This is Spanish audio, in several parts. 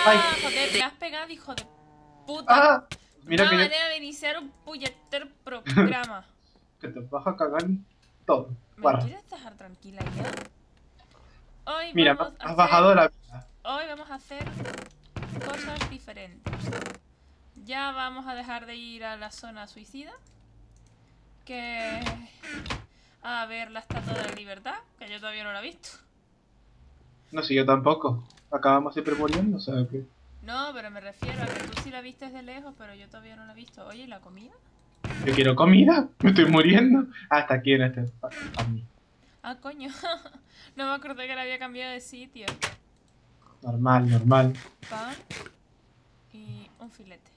Ay. Joder, te has pegado, hijo de puta. ¡Ah! Mira Una que, manera de iniciar un puñetero programa. que te vas a cagar en todo. ¿Me Guarra. quieres dejar tranquila ya? Hoy Mira, vamos a has bajado hacer... la vida. Hoy vamos a hacer cosas diferentes. Ya vamos a dejar de ir a la zona suicida. Que... A ver la Estatua de la Libertad, que yo todavía no la he visto. No sé, yo tampoco. Acabamos siempre muriendo, o sea que... No, pero me refiero a que tú sí la viste de lejos, pero yo todavía no la he visto. Oye, ¿y la comida? Yo quiero comida, me estoy muriendo. Hasta aquí en este... a mí. Ah, coño. No me acordé que la había cambiado de sitio. Normal, normal. Pan y un filete.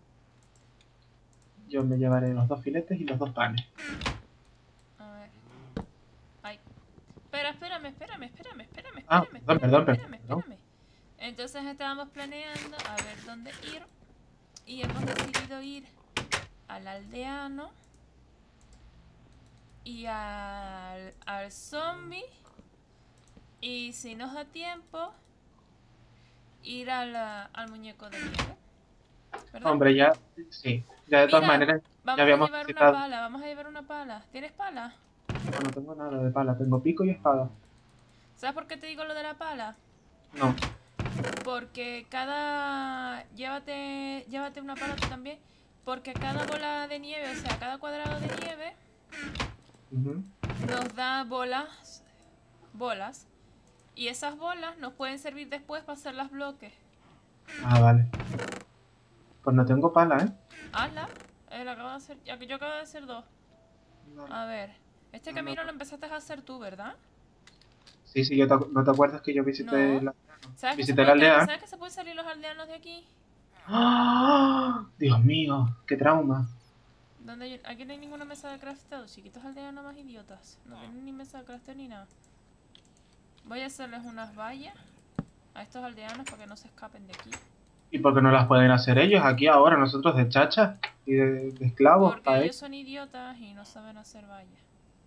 Yo me llevaré los 2 filetes y los 2 panes. A ver. Ay. Espérame. Ah, perdón. Entonces estábamos planeando a ver dónde ir. Y hemos decidido ir al aldeano y al zombie. Y si nos da tiempo, ir al muñeco de nieve. ¿Verdad? Hombre, ya... Sí. Ya de todas Mira, maneras, ya vamos a habíamos llevar una visitado... pala, vamos a llevar una pala. ¿Tienes pala? No, no tengo nada de pala, tengo pico y espada. ¿Sabes por qué te digo lo de la pala? No. Porque cada... Llévate una pala tú también. Porque cada bola de nieve, o sea, cada cuadrado de nieve Ujú. nos da bolas. Y esas bolas nos pueden servir después para hacer los bloques. Ah, vale. Pues no tengo pala, ¿eh? Hazla. Lo acabo de hacer, yo acabo de hacer 2. Vale. A ver. Este camino lo empezaste a hacer tú, ¿verdad? Sí, sí, ¿no te acuerdas que yo visité No. la... ¿Sabes que Visité la aldea? ¿sabes que se pueden salir los aldeanos de aquí? ¡Ah! Dios mío, qué trauma. Aquí no hay ninguna mesa de crafteo, chiquitos aldeanos más idiotas. No tienen ni mesa de crafteo ni nada. Voy a hacerles unas vallas a estos aldeanos para que no se escapen de aquí. ¿Y por qué no las pueden hacer ellos aquí ahora, nosotros de chachas y de esclavos Porque para ellos ellos? son idiotas y no saben hacer vallas.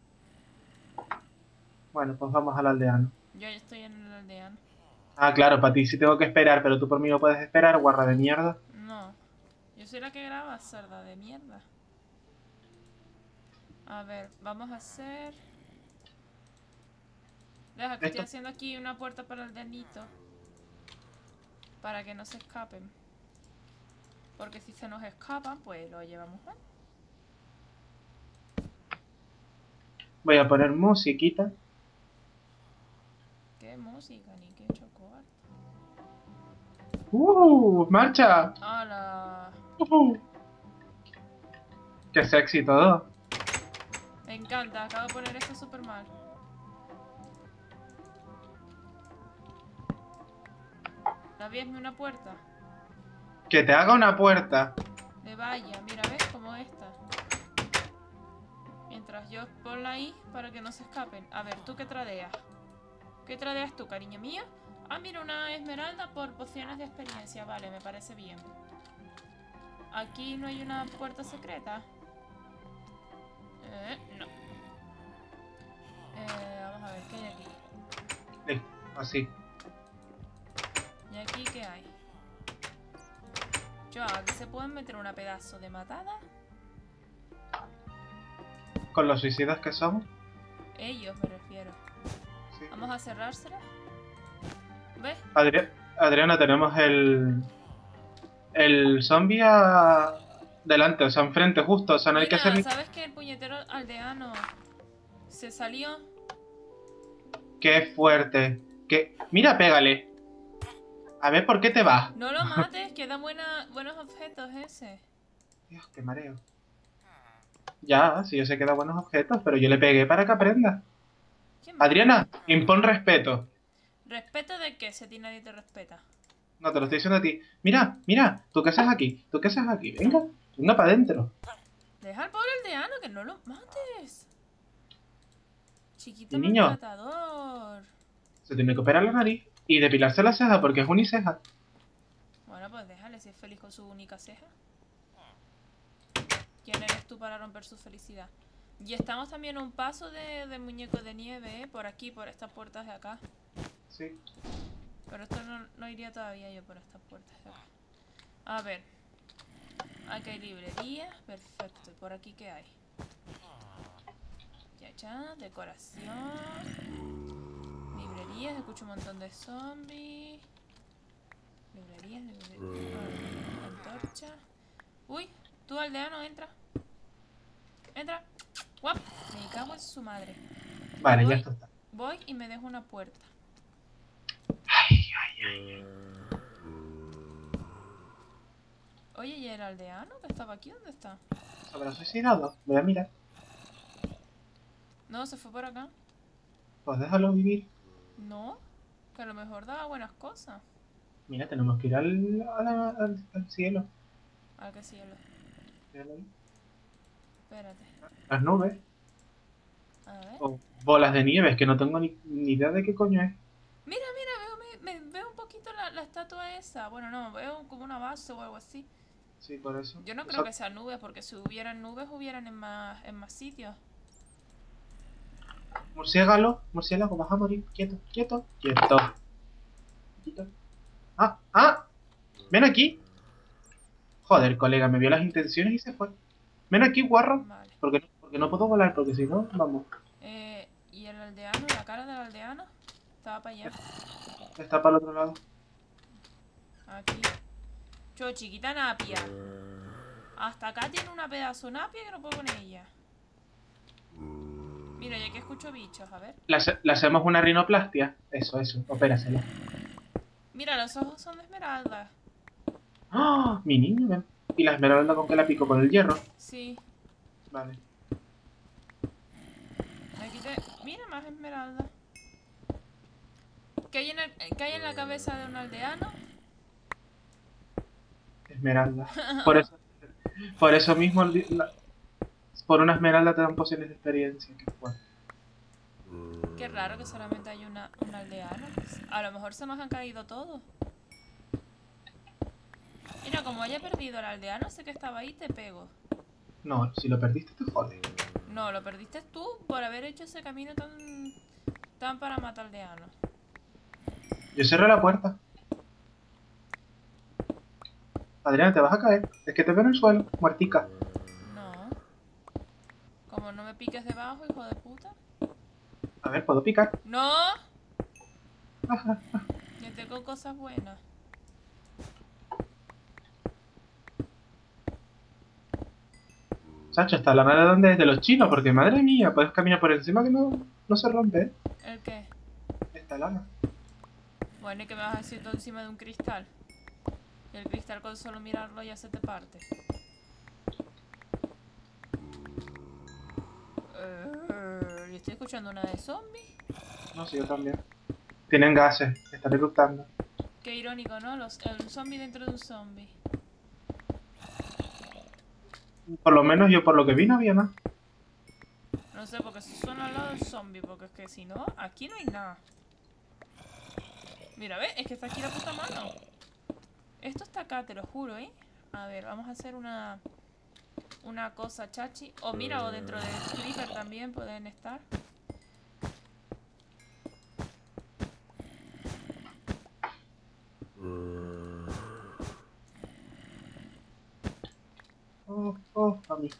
Bueno, pues vamos al aldeano. Yo ya estoy en el aldeano. Ah, claro, para ti sí tengo que esperar, pero tú por mí no puedes esperar, guarra de mierda. No. Yo soy la que graba, cerda de mierda. A ver, vamos a hacer... Deja que estoy Esto, haciendo aquí una puerta para el aldeanito. Para que no se escapen. Porque si se nos escapan, pues lo llevamos mal. voy a poner musiquita. Qué música, ni qué chocolate. ¡Marcha! ¡Hala! ¡Qué sexy todo! Me encanta, acabo de poner esto súper mal. Abrirme una puerta. ¡Que te haga una puerta! De valla, mira, ¿ves? Como esta. Mientras yo ponla ahí para que no se escapen. A ver, ¿tú qué tradeas? ¿Qué tradeas tú, cariño mío? Ah, mira, una esmeralda por pociones de experiencia. Vale, me parece bien. Aquí no hay una puerta secreta. No. Vamos a ver, ¿qué hay aquí? Así. ¿Y aquí qué hay? Yo, aquí se pueden meter una pedazo de matada. Con los suicidas que somos. Ellos me refiero. Sí. Vamos a cerrársela. ¿Ves? Adriana, tenemos el zombie delante, o sea, enfrente justo, o sea, no hay que hacer Mira, ni... ¿sabes que el puñetero aldeano se salió? ¡Qué fuerte! ¡Qué... Mira, pégale! A ver, ¿por qué te vas? No lo mates, que da buenos objetos ese. Dios, qué mareo. Ya, sí, yo sé que da buenos objetos, pero yo le pegué para que aprenda. ¿Quién más? Adriana, impon respeto. ¿Respeto de qué? Si a ti nadie te respeta. No, te lo estoy diciendo a ti. Mira, mira, ¿tú qué haces aquí? ¿Tú qué haces aquí? Venga, venga para adentro. Deja al pobre aldeano, que no lo mates. Chiquito Y niño, maltratador. se tiene que operar la nariz y depilarse la ceja porque es uniceja. Bueno, pues déjale si es feliz con su única ceja. ¿Quién eres tú para romper su felicidad? Y estamos también a un paso de muñeco de nieve, ¿eh? Por aquí, por estas puertas de acá. Sí. Pero esto no iría todavía yo por estas puertas de acá. A ver. Aquí hay librería. Perfecto. ¿Y por aquí qué hay? Ya, decoración. Librerías. Escucho un montón de zombies. Librerías. Antorcha. Uy, tú aldeano, entra. Entra. Guap. Me cago en su madre. Vale, ya está. Voy y me dejo una puerta. Ay, ay, ay. Oye, ¿y el aldeano que estaba aquí? ¿Dónde está? ¿Se habrá suicidado? Voy a mirar. No, se fue por acá. Pues déjalo vivir. No, que a lo mejor daba buenas cosas. Mira, tenemos que ir al cielo. ¿A qué cielo? Míralo ahí. Espérate. Las nubes. A ver. O bolas de nieve, es que no tengo ni idea de qué coño es. Mira, veo un poquito la estatua esa. Bueno, no, veo como una base o algo así. Sí, por eso. Yo no creo que sean nubes, porque si hubieran nubes, hubieran en más sitios. Murciélago, vas a morir. Quieto, quieto, quieto. Quieto. ¡Ah! Ven aquí. Joder, colega, me vio las intenciones y se fue. Ven aquí, guarro. Vale. Porque no puedo volar, porque si no, vamos. ¿Y el aldeano? ¿La cara del aldeano? Estaba para allá. Está para el otro lado. Aquí. Chiquita napia. Hasta acá tiene una pedazo de napia que no puedo con ella. Mira, ya que escucho bichos, a ver. Le hacemos una rinoplastia. Eso, opérasela. Mira, los ojos son de esmeralda. ¡Ah! Mi niño, ven. ¿Y la esmeralda con qué la pico? ¿Con el hierro? Sí. Vale. Mira, más esmeralda. ¿Qué hay en la cabeza de un aldeano? Esmeralda. Por eso mismo, por una esmeralda te dan pociones de experiencia. Qué fuerte. Qué raro que solamente hay un aldeano. A lo mejor se nos han caído todos. Mira, como haya perdido el aldeano, sé que estaba ahí, te pego. No, si lo perdiste te jode. No, lo perdiste tú por haber hecho ese camino tan para matar aldeanos. Yo cerré la puerta. Adriana, te vas a caer. Es que te veo en el suelo, muertica. No. Como no me piques debajo, hijo de puta. A ver, ¿puedo picar? ¡No! Yo tengo cosas buenas. Sacho, ¿esta lana de dónde es? De los chinos, porque madre mía, puedes caminar por encima que no se rompe, ¿eh? ¿El qué? Esta lana. Bueno, ¿y qué me vas a decir tú encima de un cristal? Y el cristal con solo mirarlo ya se te parte. ¿Y estoy escuchando una de zombies? No, sí, yo también. Tienen gases, están eructando. Qué irónico, ¿no? El zombie dentro de un zombie. Por lo menos yo por lo que vi no había nada. No sé, porque se suena al lado del zombie, porque es que si no, aquí no hay nada. Mira, ¿ves? Es que está aquí la puta mano. Esto está acá, te lo juro, ¿eh? A ver, vamos a hacer una cosa chachi. O mira, o dentro del creeper también pueden estar. A mí.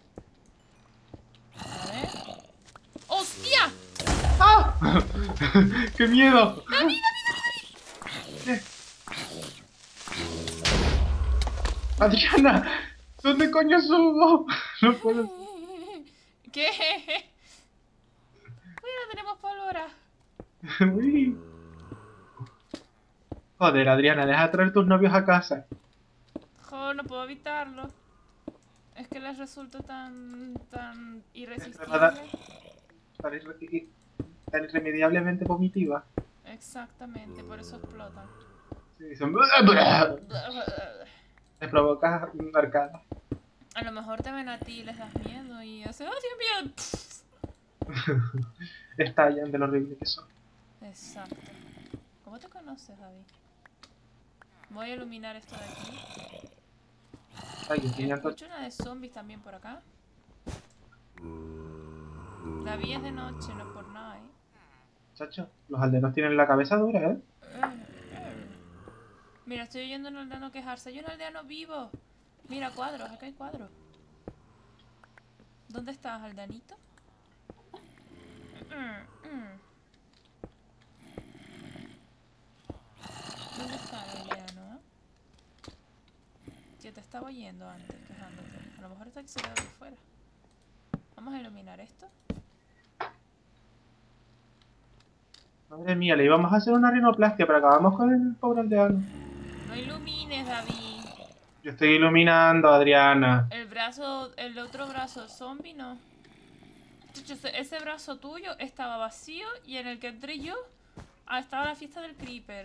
A ver. ¡Hostia! ¡Ah! ¡Qué miedo! Adriana, ¿dónde coño subo? No puedo. ¿Qué? Mira, tenemos pólvora. Uy. Joder, Adriana, deja traer tus novios a casa. Jo, no puedo evitarlo. Es que les resulta tan Tan irresistible. irremediablemente vomitiva. Exactamente, por eso explotan. Sí, dicen... Les provocas arcadas. A lo mejor te ven a ti y les das miedo y hacen ¡oh, Dios mío! Estallan de lo horrible que son. Exacto. ¿Cómo te conoces, David? Voy a iluminar esto de aquí. Ay, yo tenía Escucho una de zombies también por acá. David es de noche, no por nada, ¿eh? Chacho, los aldeanos tienen la cabeza dura, ¿eh? Mira, estoy oyendo a un aldeano quejarse. Hay un aldeano vivo. Mira, cuadros, acá hay cuadros. ¿Dónde estás, aldeanito? ¿Dónde está el aldeano? Yo te estaba oyendo antes, quejándote. A lo mejor está que se quedó de fuera. Vamos a iluminar esto. Madre mía, le íbamos a hacer una rinoplastia, pero acabamos con el pobre aldeano. No ilumines, David. Yo estoy iluminando, Adriana. El brazo, el otro brazo zombie, no. Chucho, ese brazo tuyo estaba vacío y en el que entré yo estaba la fiesta del Creeper.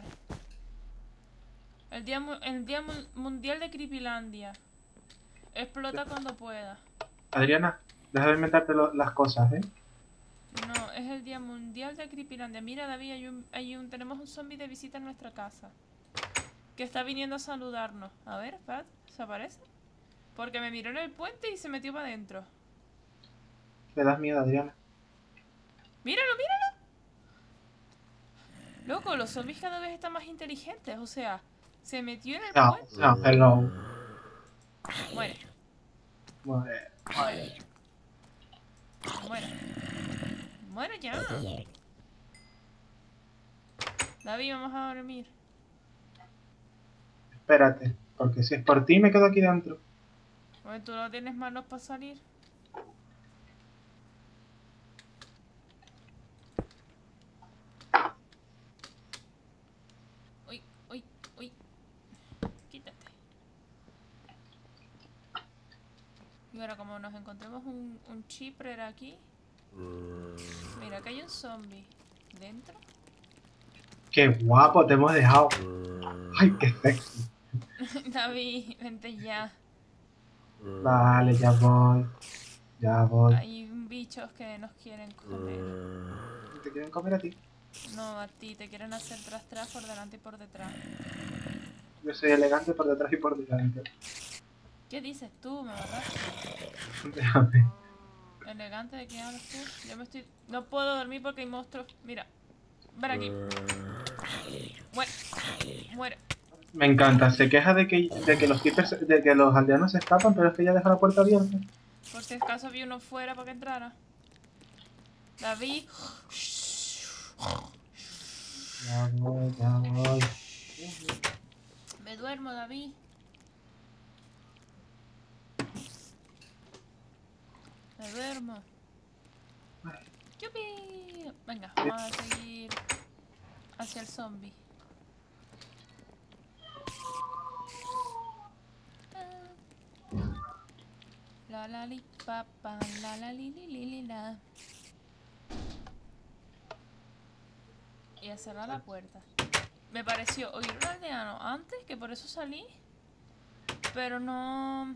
El día mundial de Creepylandia. Explota cuando pueda. Adriana, deja de inventarte las cosas, ¿eh? No, es el día mundial de Creepylandia. Mira, David, tenemos un zombie de visita en nuestra casa. Que está viniendo a saludarnos. A ver, espérate, ¿se aparece? Porque me miró en el puente y se metió para adentro. Le das miedo, Adriana. ¡Míralo, míralo! Loco, los zombies cada vez están más inteligentes. O sea, se metió en el puente. No, hello. Muere. Muere. Muere. Muere ya. David, vamos a dormir. Espérate, porque si es por ti me quedo aquí dentro. Oye, tú no tienes manos para salir. Uy, uy, uy. Quítate. Y ahora como nos encontremos un chiprer aquí. Mira, que hay un zombie. ¿Dentro? Qué guapo te hemos dejado. Ay, qué sexy. David, vente ya. Vale, ya voy. Ya voy. Hay bichos que nos quieren comer. ¿Te quieren comer a ti? No, a ti, te quieren hacer tras por delante y por detrás. Yo soy elegante por detrás y por delante. ¿Qué dices tú? Me mataste. Déjame. ¿Elegante de qué hablas tú? Yo me estoy... No puedo dormir porque hay monstruos. Mira. Ven aquí. Muere. Muere. Me encanta. Se queja de que los aldeanos se escapan, pero es que ella deja la puerta abierta. Por si acaso vi uno fuera para que entrara. David. Ya voy, ya voy. Me duermo, David. Me duermo. ¡Yupi! Venga, vamos a seguir hacia el zombie. La la li papa, la li li li li la. Y a cerrar la puerta. Me pareció oír un aldeano antes, que por eso salí. Pero no...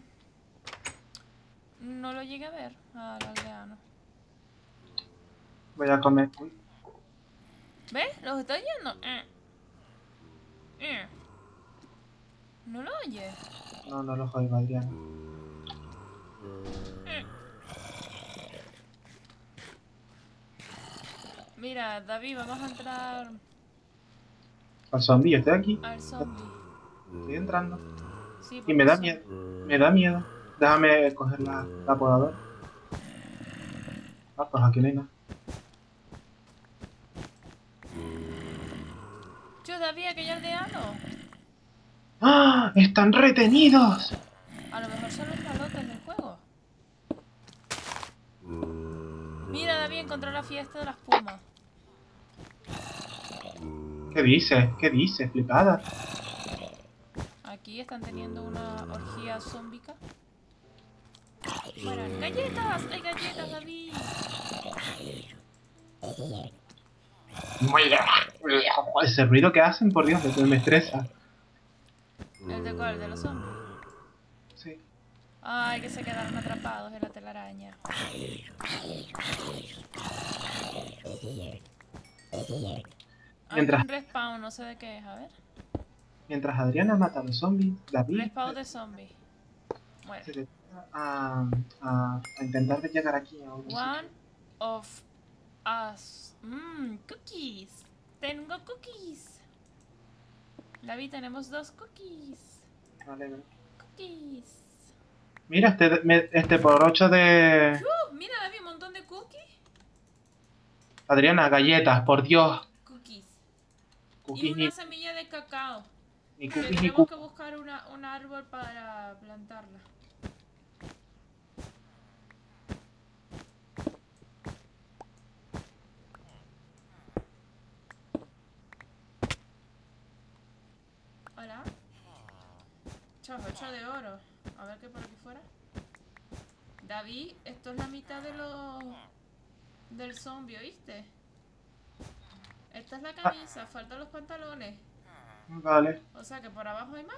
No lo llegué a ver al aldeano. Voy a comer. Uy, ¿Ves? ¿Los está oyendo? ¿No lo oyes? no, no lo oigo, Adriana. Mira, David, vamos a entrar Al zombie, yo estoy aquí. al zombie. Estoy entrando. Sí, Y me da porque miedo. Me da miedo. Déjame coger la podadora. Ah, pues aquí no hay nada. Yo, David, aquel aldeano. ¡Ah! ¡Están retenidos! A lo mejor son los malotes del juego. Mira, David, encontré la fiesta de las pumas. ¿Qué dices? ¿Qué dices? Flipada. Aquí están teniendo una orgía zómbica. Bueno, ¡galletas! ¡Hay galletas, David! Ese ruido que hacen, por Dios, me estresa. ¿El de cuál? ¿El de los zombies? Sí. Ay, que se quedaron atrapados en la telaraña. Hay Mientras- un respawn, no sé de qué es, a ver. Mientras Adriana mata a los zombies, David Respawn de zombies. Muere. se dedica a intentar llegar aquí a un One of us. Mmm, cookies. Tengo cookies. David, tenemos 2 cookies. Vale. Cookies. Mira, este por 8 de... Mira, David, un montón de cookies. Adriana, galletas, por Dios. Cookies. Y Cookies una semilla de cacao. ni Que cookies ni tenemos cookies. que buscar un árbol para plantarla. Hola. Chavo, 8 de oro. A ver qué por aquí fuera. David, esto es la mitad de del zombie, ¿oíste? Esta es la camisa, faltan los pantalones. Vale, O sea que por abajo hay más.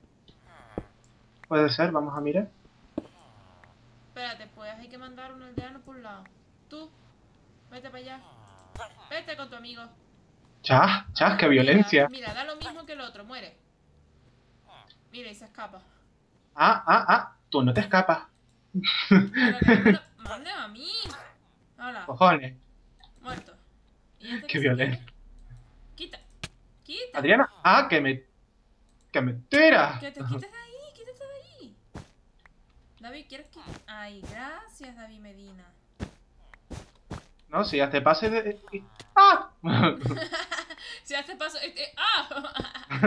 puede ser, vamos a mirar. Espérate, pues hay que mandar un aldeano por un lado. Tú, vete para allá. Vete con tu amigo. Chas, chas, qué violencia. Mira, da lo mismo que el otro, muere. Mira, y se escapa. Tú no te escapas. Pero que no me lo manden a mí. Hola, Cojones, muerto. ¿Y este qué qué se violencia. quiere? Quita, quita. Adriana, que me tiras. Que te quites de ahí, quítate de ahí. David, ¿quieres que...? Ay, gracias, David Medina. No, si ya te pase de... ¡Ah! Si hace paso... ¡Ah!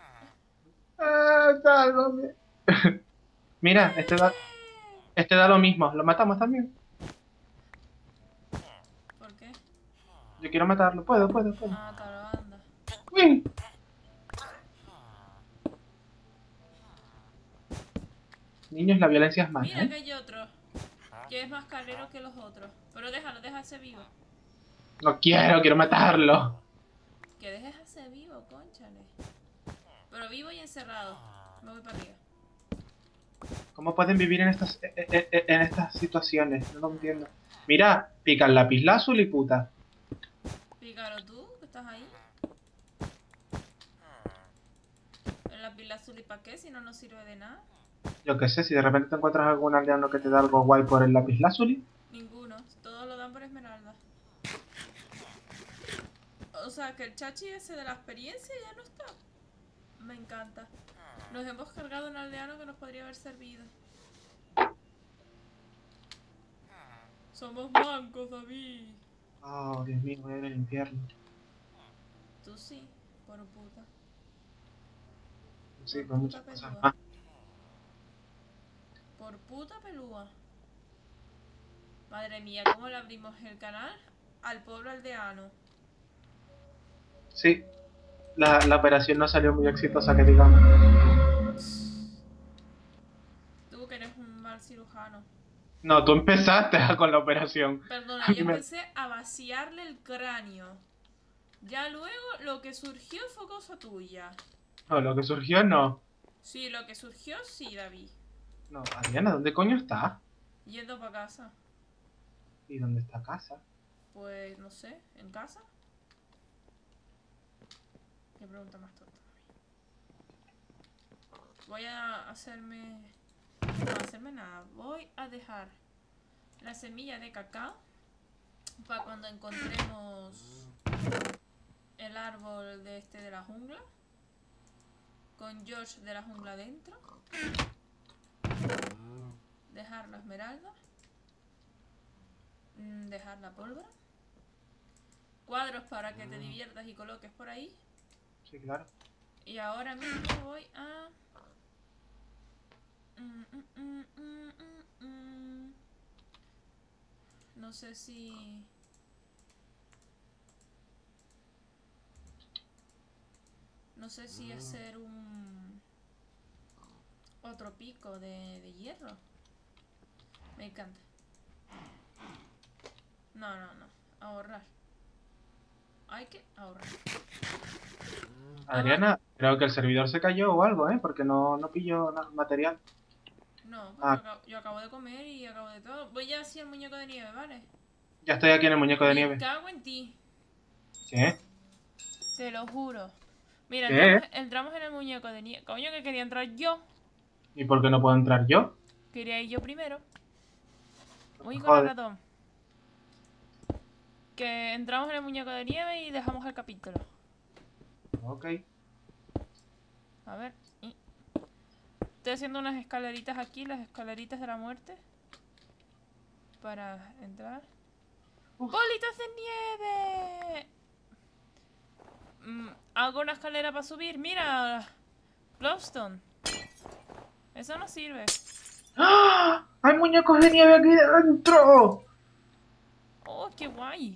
Sálvame. Mira, este da lo mismo. ¿Lo matamos también? ¿Por qué? Yo quiero matarlo. Puedo. Ah, tal, anda. ¡Uy! Niños, la violencia es mala, Mira que ¿eh? hay otro. Que es más calero que los otros. Pero déjalo, deja ese vivo. No quiero matarlo. Que dejes ese vivo, cónchale. Pero vivo y encerrado. Me voy para arriba. ¿Cómo pueden vivir en estas situaciones? No lo entiendo. Mira, pica el lapislázuli y puta. Pícaro tú, que estás ahí. El lapislázuli para qué si no nos sirve de nada. Yo qué sé, si de repente te encuentras algún aldeano que te da algo guay por el lapislázuli. Ninguno. Todos lo dan por esmeralda. O sea que el chachi ese de la experiencia ya no está. Me encanta. Nos hemos cargado un aldeano que nos podría haber servido. Somos mancos, David. Oh, Dios mío, voy a ir al infierno. Tú sí, por puta. Sí, Por con puta muchas cosas pelúa. más. Por puta pelúa. Madre mía, ¿cómo le abrimos el canal al pobre aldeano? Sí, la operación no salió muy exitosa, que digamos. Tú que eres un mal cirujano. No, tú empezaste con la operación. Perdona, A yo mí me- empecé a vaciarle el cráneo. Ya luego lo que surgió fue cosa tuya. No, lo que surgió no. Sí, lo que surgió sí, David. No, Adriana, ¿dónde coño está? Yendo para casa. ¿Y dónde está casa? Pues no sé, ¿en casa? Qué pregunta más tonta. Voy a hacerme... No, hacerme nada. Voy a dejar la semilla de cacao para cuando encontremos el árbol de la jungla. Con George de la jungla dentro. Dejar la esmeralda. Dejar la pólvora. Cuadros para que te diviertas y coloques por ahí. Sí, claro. Y ahora mismo voy a... No sé si... No sé si hacer un... Otro pico de hierro. Me encanta. No. Ahorrar. Hay que ahorrar. Adriana, creo que el servidor se cayó o algo, ¿eh? Porque no pilló material. No, pues Ah, yo acabo de comer y acabo de todo. Voy a hacer el muñeco de nieve, ¿vale? ya estoy aquí en el muñeco de Me nieve. cago en ti. ¿Qué? Te lo juro. Mira, ¿Qué? entramos en el muñeco de nieve. Coño, que quería entrar yo. ¿Y por qué no puedo entrar yo? Quería ir yo primero. Uy, con el Joder. ratón. Que entramos en el muñeco de nieve y dejamos el capítulo. Ok. A ver. Estoy haciendo unas escaleritas aquí, las escaleritas de la muerte. Para entrar. Uf. ¡Bolitas de nieve! Hago una escalera para subir. ¡Mira! Glowstone. Eso no sirve. ¡Ah! ¡Hay muñecos de nieve aquí dentro! ¡Oh, qué guay!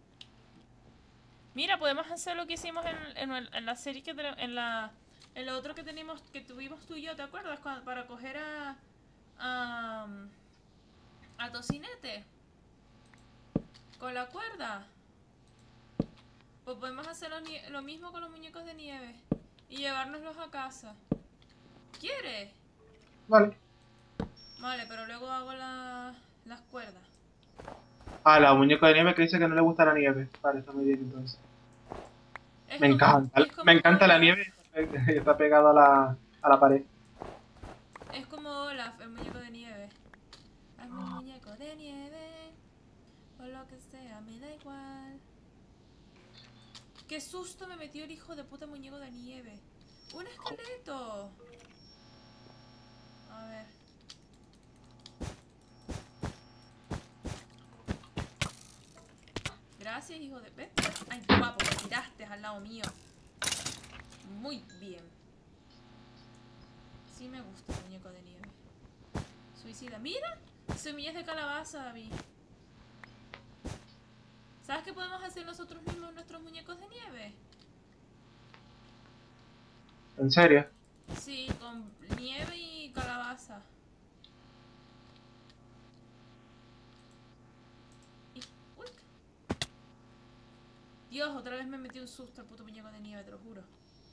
Mira, podemos hacer lo que hicimos en la serie que en lo otro que tenemos, que tuvimos tú y yo, ¿te acuerdas? Para coger a, a Tocinete con la cuerda. Pues podemos hacer lo mismo con los muñecos de nieve y llevárnoslos a casa. ¿Quieres? Vale. Vale, pero luego hago las cuerdas. Ah, la muñeco de nieve que dice que no le gusta la nieve. Vale, está muy bien entonces. Es Me como, encanta. es Me como encanta la Olaf. nieve y está pegado a la pared. Es como Olaf, el muñeco de nieve. Hazme un muñeco de nieve. O lo que sea, me da igual. ¡Qué susto me metió el hijo de puta muñeco de nieve! ¡Un esqueleto! A ver. Gracias, hijo de... ¿Ves? ¡Ay, guapo! Me tiraste al lado mío. Muy bien. Sí me gusta el muñeco de nieve. Suicida. ¡Mira! Semillas de calabaza, David. ¿Sabes qué podemos hacer nosotros mismos nuestros muñecos de nieve? ¿En serio? Sí, con nieve y calabaza. Uy. Dios, otra vez me metí un susto al puto muñeco de nieve, te lo juro.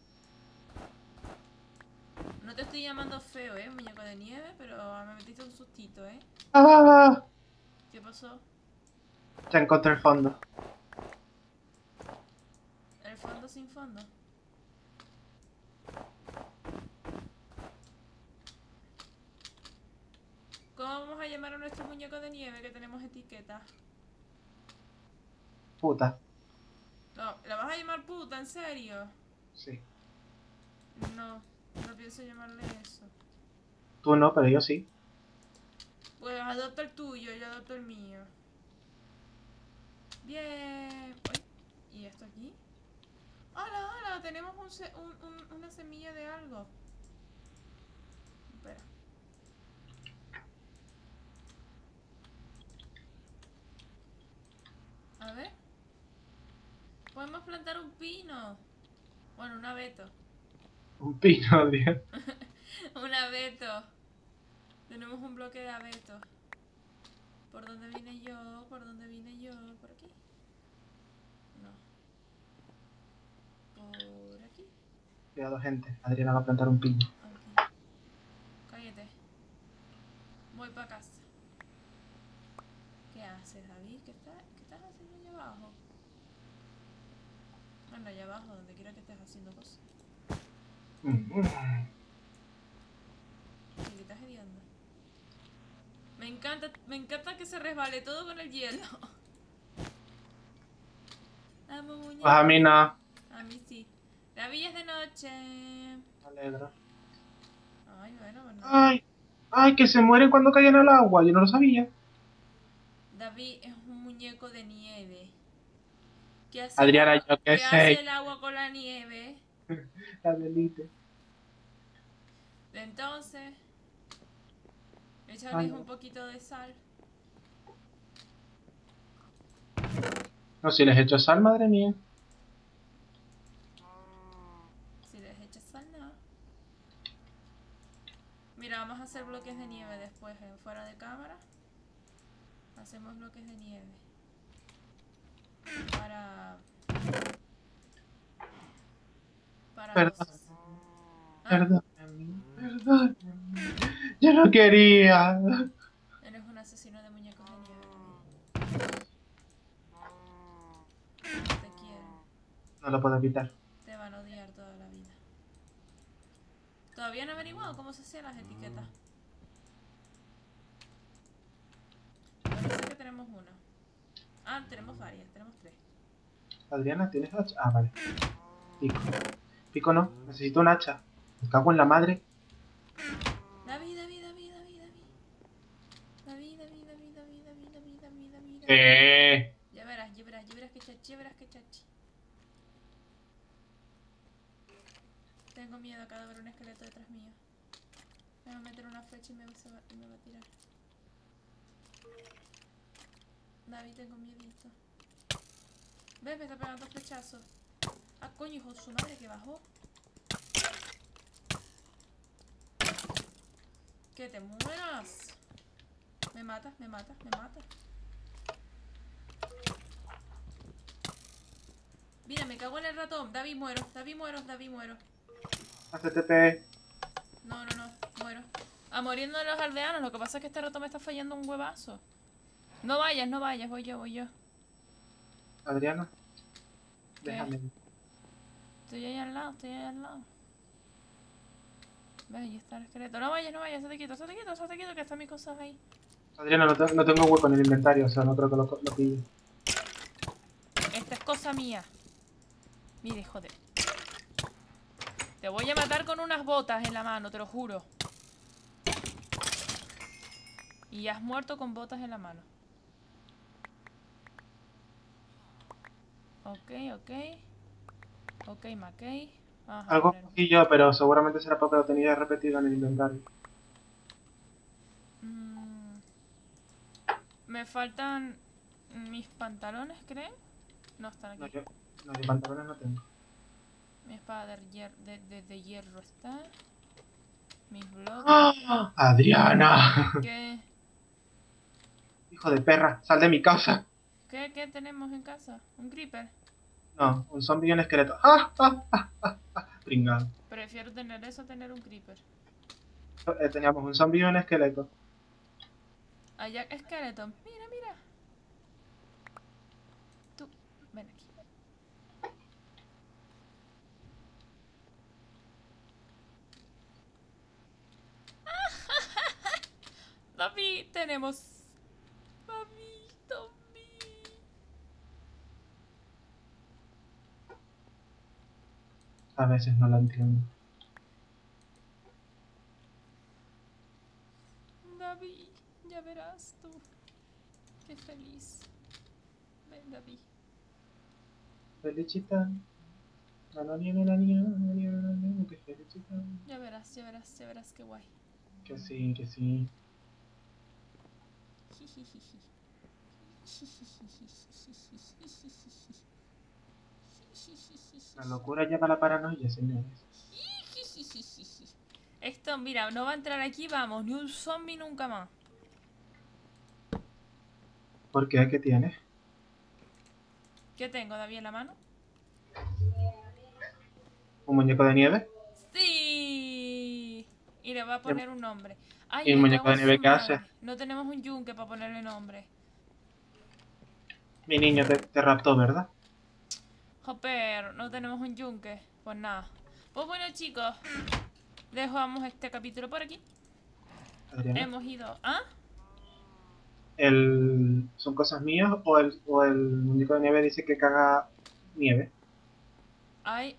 No te estoy llamando feo, muñeco de nieve, pero me metiste un sustito, ¡Ah! ¿Qué pasó? Ya encontré el fondo. El fondo sin fondo. ¿Cómo vamos a llamar a nuestro muñeco de nieve que tenemos etiqueta? Puta. No, ¿la vas a llamar puta? ¿En serio? Sí. No, no pienso llamarle eso. Tú no, pero yo sí. Pues adopta el tuyo, yo adopto el mío. Bien. Uy, ¿y esto aquí? ¡Hala, hala! Tenemos una semilla de algo. Espera. A ver. Podemos plantar un pino. Bueno, un abeto. Un pino, Dios. Un abeto. Tenemos un bloque de abeto. ¿Por dónde vine yo? ¿Por dónde vine yo? ¿Por aquí? No. ¿Por aquí? Cuidado, gente. Adriana va a plantar un pino. Aquí. Cállate. Voy para casa. ¿Qué haces, David? ¿Qué estás haciendo allá abajo? Bueno, allá abajo, donde quiera que estés haciendo cosas. ¿Qué estás hediondo? Me encanta que se resbale todo con el hielo. Amo muñeco. Pues a mí no. A mí sí. La villa es de noche. Me alegro. Ay, bueno, pues no. Ay, ay, que se mueren cuando caen al agua. Yo no lo sabía. David es un muñeco de nieve. ¿Qué hace Adriana, yo qué ¿Qué hace sé. el agua con la nieve? La delite. Entonces, échales Ay, no. un poquito de sal. No, si les echo sal, madre mía. Si les echas sal, no. Mira, vamos a hacer bloques de nieve después, fuera de cámara. Hacemos bloques de nieve. Para Perdón, cosas. Ah, perdón, perdón. Yo no quería. eres un asesino de muñecos de nieve, David. No te quieren. No lo puedo evitar. Te van a odiar toda la vida. Todavía no he averiguado cómo se hacían las etiquetas. Parece que tenemos una. Ah, tenemos varias, tenemos 3. Adriana, ¿tienes hacha? Ah, vale. Pico. Pico no, necesito un hacha. Me cago en la madre. David, David, David, David, David. David, David, David, David, David, David, David, David, Eh. Ya verás, ya verás, ya verás que chachi, ya verás que chachi. Tengo miedo, acaba de ver un esqueleto detrás mío. Me va a meter una flecha y me va a tirar. David, tengo miedito. ¿Ves? Me está pegando flechazos. Ah, coño, hijo de su madre, que bajó. Que te mueras. Me matas, me matas, me matas. Mira, me cago en el ratón. David, muero, David, muero, David, muero. HTTP. No, no, no, muero. Ah, muriendo de los aldeanos. Lo que pasa es que este ratón me está fallando un huevazo. No vayas, no vayas. Voy yo, voy yo. Adriana, ¿Qué? déjame. Estoy ahí al lado, estoy ahí al lado. Ve, ahí está el esqueleto. No vayas, no vayas. Estate quieto, que están mis cosas ahí. Adriana, no tengo hueco en el inventario, o sea, no creo que lo pille. Esta es cosa mía. Mire, hijo de... Te voy a matar con unas botas en la mano, te lo juro. Y has muerto con botas en la mano. Ok, ok. Ok, Mackay. Ajá, Algo poner. cogí yo, pero seguramente será porque lo tenía repetido en el inventario. Me faltan mis pantalones, ¿creen? No están No, aquí. yo pantalones no tengo. Mi espada de hierro está. Mis bloques. ¡Ah! ¡Adriana! ¿Qué? Hijo de perra, sal de mi casa. ¿Qué tenemos en casa? ¿Un creeper? No, un zombie y un esqueleto. ¡Ah! ¡Ah! ¡Ah! ¡Ah! Pringado. Prefiero tener eso a tener un creeper. Teníamos un zombie y un esqueleto. Allá, Skeleton. Mira, mira. Tú, ven aquí. David, tenemos. David. A veces no lo entiendo. David, ya verás tú. Qué feliz. Ven, David. Felicita. La nieve, la nieve, la nieve, la nieve, que felicita. Ya verás, ya verás, ya verás qué guay. Que sí, que sí. La locura lleva a la paranoia, señores. Esto, mira, no va a entrar aquí, vamos, ni un zombie nunca más. ¿Por qué? ¿Qué tienes? ¿Qué tengo, David, en la mano? ¿Un muñeco de nieve? ¡Sí! Y le va a poner un nombre. Ay, ¿Y el me muñeco cago de en su nieve qué hace? madre. No tenemos un yunque para ponerle nombre. Mi niño te raptó, ¿verdad? Hopper, no tenemos un yunque. Pues nada. Pues bueno, chicos, dejamos este capítulo por aquí. Adriana. Hemos ido a... ¿Son cosas mías o el muñeco de nieve dice que caga nieve? Ay.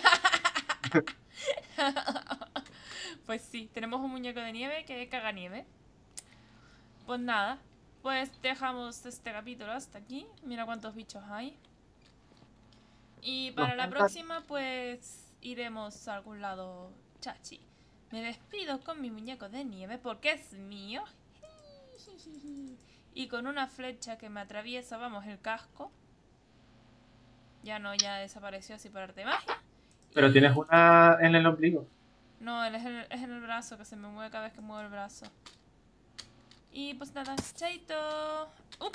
Pues sí, tenemos un muñeco de nieve que caga nieve. Pues nada, pues dejamos este capítulo hasta aquí. Mira cuántos bichos hay. Y para la próxima, pues iremos a algún lado chachi. Me despido con mi muñeco de nieve porque es mío. Y con una flecha que me atraviesa, vamos, el casco. Ya no, ya desapareció así por arte de magia. Pero tienes una en el ombligo. No, es en el brazo, que se me mueve cada vez que muevo el brazo. Y pues nada, chaito.